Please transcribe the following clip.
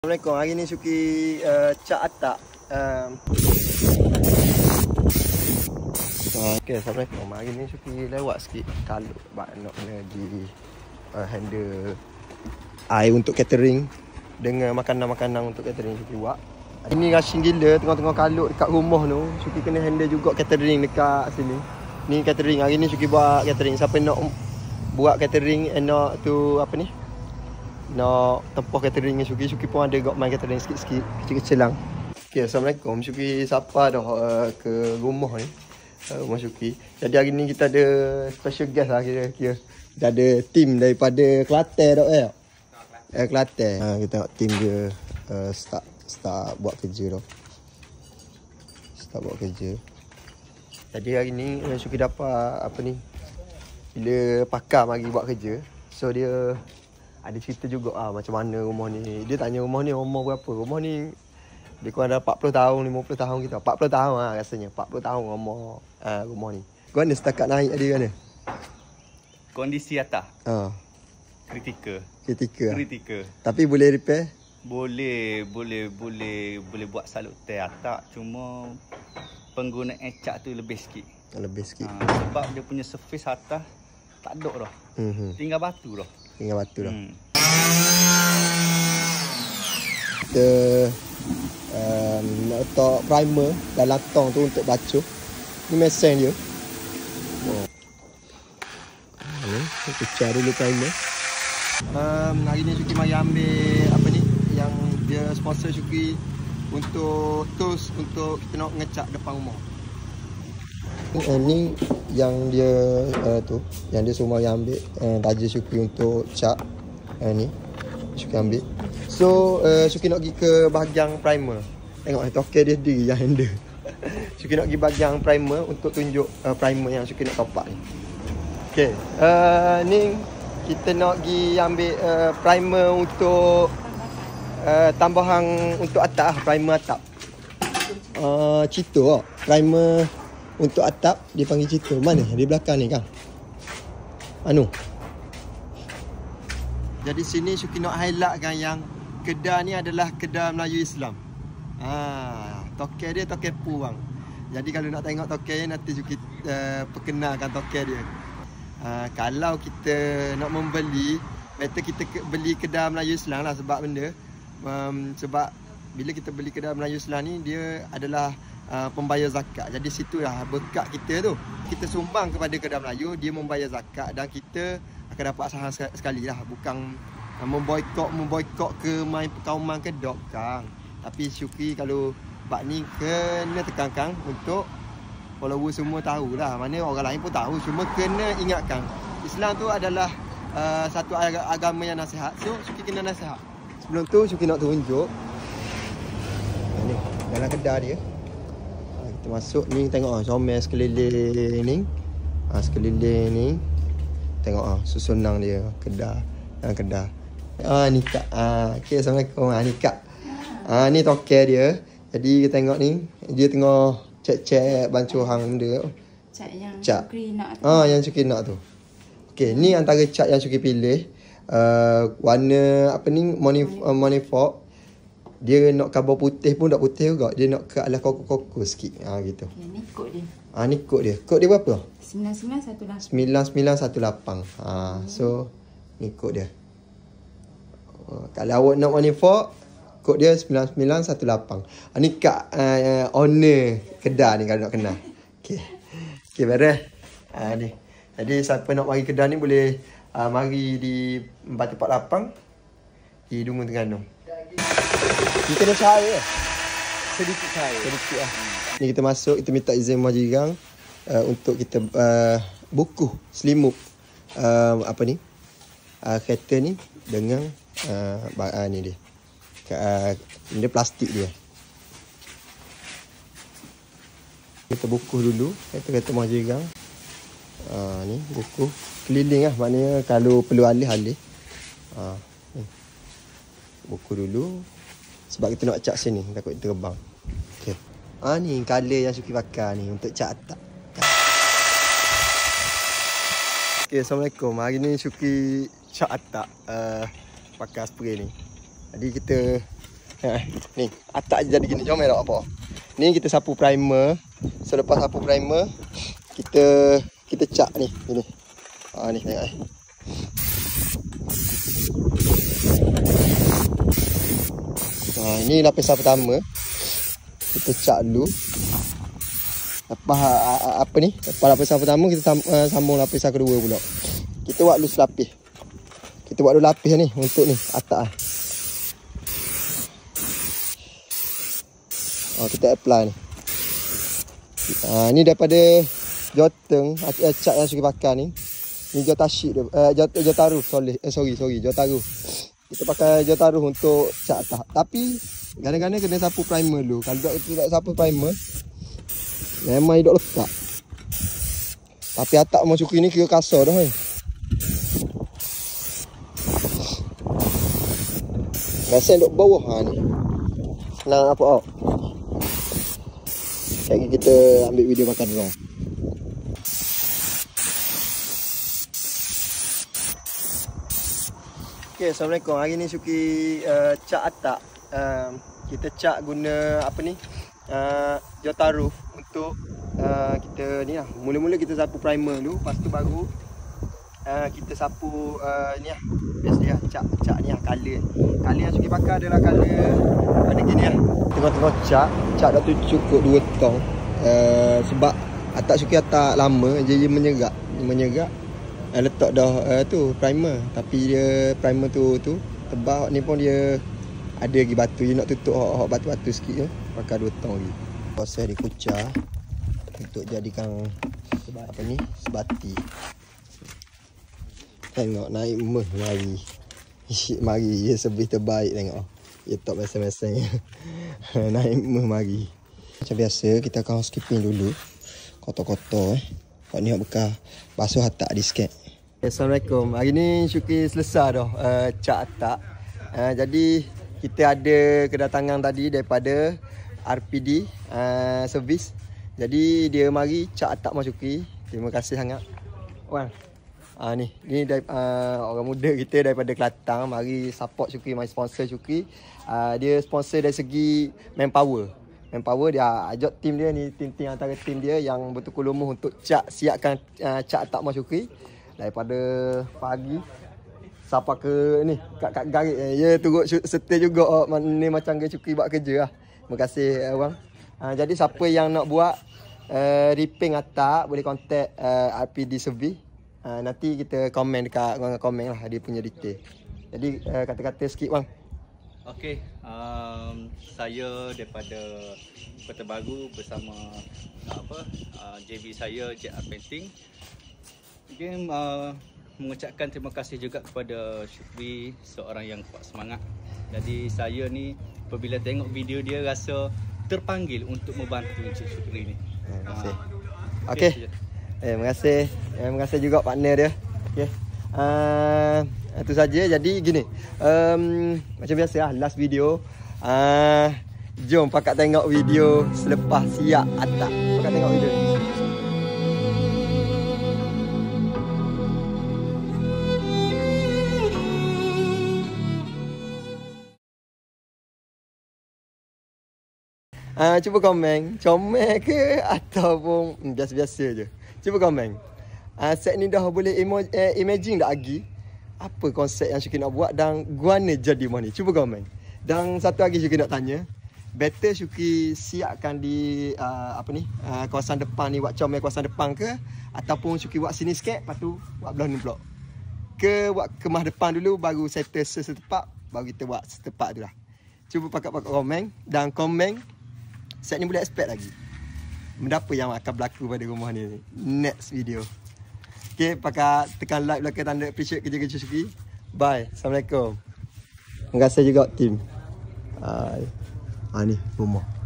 Assalamualaikum. Hari ni Syuki cat atak. Okay, Assalamualaikum. Hari ni Syuki lewat sikit kalau nak kena di handle air untuk catering dengan makanan-makanan untuk catering Syuki buat. Ini rushing gila tengah-tengah kalut dekat rumah tu. Syuki kena handle juga catering dekat sini. Ni catering. Hari ni Syuki buat catering. Siapa nak buat catering nak tu apa ni? Nak tempoh catering dengan Syuki pun ada got main catering sikit-sikit, kecil-kecil lang. Okay, Assalamualaikum. Syuki sapa dah ke rumah ni, rumah Syuki. Jadi hari ni kita ada special guest lah kira. Kita ada tim daripada Kelantan dak Kelantan. Kita tengok tim dia start buat kerja dah. Start buat kerja. Jadi hari ni Syuki dapat apa ni, bila pakar mari buat kerja. So dia ada cerita juga macam mana rumah ni. Dia tanya rumah ni umur berapa. Rumah ni dia kurang dah 40 tahun, 50 tahun kita. 40 tahun rasanya. 40 tahun umur rumah ni. Kau mana setakat naik dia mana? Kondisi atas. Kritikal. Tapi boleh repair? Boleh buat salut teh atas, cuma penggunaan cat tu lebih sikit. Sebab dia punya surface atas tak ada dah. Tinggal batu dah. Kita nak letak primer dalam tong tu untuk basuh. Ni mesin dia. Ni pecah dulu primer. Hari ni Syuki mari ambil apa ni yang dia sponsor Syuki untuk tools untuk kita nak ngecat depan rumah. Ni yang dia yang dia semua yang ambil taja Syuki untuk cat. Ni Syuki ambil. So Syuki nak pergi ke bahagian primer. Tengok token dia sendiri yang handle. Syuki nak pergi bahagian primer untuk tunjuk primer yang Syuki nak top up ni. Okay, ni kita nak pergi ambil primer untuk tambahan untuk atap, primer atap. Cito primer untuk atap dia panggil cito. Mana? Di belakang ni kan. Jadi sini Syuki nak highlightkan yang kedai ni adalah kedai Melayu Islam. Token dia token puang. Jadi kalau nak tengok token dia nanti Syuki perkenalkan token dia. Kalau kita nak membeli, better kita beli kedai Melayu Islam lah sebab benda. Sebab bila kita beli kedai Melayu Islam ni dia adalah pembayar zakat. Jadi situ lah berkat kita tu. Kita sumbang kepada kedai Melayu, dia membayar zakat dan kita akan dapat saham sekali lah. Bukan memboikot ke main perkauman ke dok kang. Tapi Syuki kalau bab ni kena tekankan untuk follower semua tahulah. Mana orang lain pun tahu, cuma kena ingatkan Islam tu adalah satu agama yang nasihat. So Syuki kena nasihat. Sebelum tu Syuki nak tunjuk ni dalam kedai dia. Kita masuk ni tengok comel sekeliling ni. Sekeliling ni tengok susunan dia kedai. Ni kak. Okey, Assalamualaikum. Ni kak. Ni token dia. Jadi kita tengok ni dia tengah cek bancuhan benda. Cat yang Syuki nak tu. Yang Syuki nak tu. Okey, ni antara cat yang Syuki pilih. Warna apa ni Monifort. Dia nak kabur putih pun tak putih juga. Dia nak ke ala koko-koko sikit. Gitu. Okay, ni kod dia. Ni kod dia. Kod dia berapa? 9918. 9918. So ni kod dia. Kalau awak nak Monifort, kod dia 9918. Ni kat owner kedai ni kalau nak kenal. Okey, beres. Ni. Jadi siapa nak mari kedai ni boleh mari di Batu 48 di Dungun Terengganu. Kita kena cahaya sedikit lah. Ni kita masuk, kita minta izin majirang untuk kita bukuh selimut apa ni kereta ni dengan ni dia dia plastik dia. Kita bukuh dulu kereta majirang. Ni bukuh keliling lah, maknanya kalau perlu alih-alih bukuh dulu sebab kita nak cat sini takut terbang. Okey. Ni color yang Syuki pakai ni untuk cat atap. Okey, Assalamualaikum. Hari ni Syuki cat atap pakai spray ni. Jadi kita Ni, atak jadi gini. Jom elok apa. Ni kita sapu primer. Selepas sapu primer, kita cat ni, gini. Ni tengok ni. Ini lapisan pertama. Kita cat dulu. Lepas apa ni? Lepas lapisan pertama kita sambung lapisan kedua pula. Kita buat dulu selapis. Kita buat dulu lapis ni untuk ni atas. Kita apply ni. Ni daripada Joteng, cat yang Syukri pakai ni. Ni Jotashi dia. Jotaru, sorry, Jotaru. Kita pakai Jotaru untuk cat atas. Tapi kadang-kadang kena sapu primer dulu. Kalau tak sapu primer, memang hidup lekat. Tapi atak rumah Syukri ni kira kasar dah. Rasa duduk bawah ni. Senang apa tau. Lagi kita ambil video makan drone. Okay, Assalamualaikum. Hari ni Syukri cat atak. Kita cat guna apa ni? Jotaru untuk kita ni lah. Mula-mula kita sapu primer dulu, lepas tu baru kita sapu ni lah. Biasa lah cat ni lah, colour yang Syukri pakai adalah colour ada gini lah. Tengok-tengok cat dah tu cukup 2 tong. Sebab atak Syukri atak lama, jadi menyerak. Letak dah tu primer, tapi dia primer tu tebal. Ni pun dia ada lagi batu, dia nak tutup batu-batu sikit je. Pakai 2 tong lagi. Proses dikucar untuk jadikan apa ni, sebati. Tengok naik mari. Mari dia sebih terbaik tengok. Dia tak biasa-biasa. Naik mari. Macam biasa kita akan housekeeping dulu. Kotor-kotor Kau ni bekas basuh atak di sikit. Assalamualaikum. Hari ni Syukri selesai dah cat atak. Jadi kita ada kedatangan tadi daripada RPD servis. Jadi dia mari cat atak Mak Syukri. Terima kasih sangat. Wan. Ni dari orang muda kita daripada Kelantan mari support Syukri, mari sponsor Syukri. Dia sponsor dari segi manpower dia ajak tim dia ni, tim antara tim dia yang bertukar lumuh untuk siapkan cat atak Mak Syukri daripada pagi sampai ke ni kat garik. Ya turut setia juga ni macam Syukri buat kerja lah. Terima kasih abang. Jadi siapa yang nak buat repairing atak boleh contact RPD Service. Nanti kita komen dekat komen lah dia punya detail. Jadi kata-kata sikit bang. Okey, saya daripada Kota Baru bersama JB saya JR Painting. Again, mengucapkan terima kasih juga kepada Syukri, seorang yang kuat semangat. Jadi saya ni apabila tengok video dia rasa terpanggil untuk membantu Encik Syukri ni. Terima kasih. Okey. Terima kasih juga partner dia. Okey. Itu saja. Jadi gini. Macam biasa lah last video. Jom pakat tengok video selepas siap atak. Pakat tengok video ni. Cuba komen. Comel ke ataupun biasa-biasa je. Cuba komen. Set ni dah boleh imagine tak lagi apa konsep yang Syukri nak buat dan guana jadi mana ni. Cuba komen. Dan satu lagi Syukri nak tanya. Better Syukri siapkan di kawasan depan ni, buat comel kawasan depan ke, ataupun Syukri buat sini sikit lepas tu buat belah ni pula. Ke buat kemah depan dulu baru settle setepak, baru kita buat setepak tu lah. Cuba pakat komen dan komen set ni boleh expect lagi. Benda apa yang akan berlaku pada rumah ni next video. Okay, pakai tekan like belakang tanda appreciate kerja-kerja Syukri. Bye. Assalamualaikum. Terima kasih juga tim. Ni rumah.